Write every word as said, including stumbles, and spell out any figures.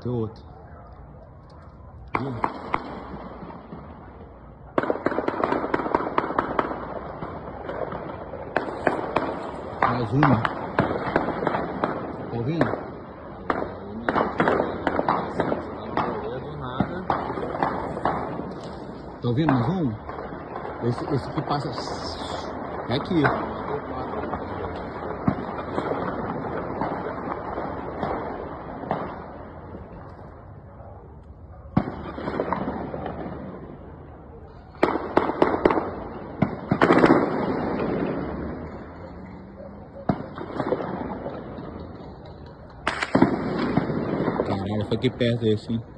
Tem outro. Viu? Mais uma. Tá ouvindo? Tá ouvindo mais um? Esse, esse que passa... É aqui. Caralho, foi aqui perto esse, hein?